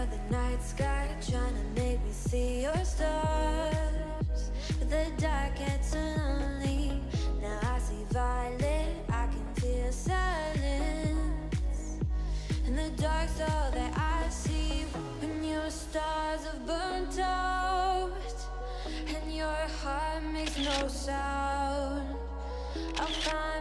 under the night sky, trying to make me see your stars. But the dark gets lonely. Now I see violet, I can feel silence. And the dark's all that I see. When your stars have burnt out and your heart makes no sound, I'll find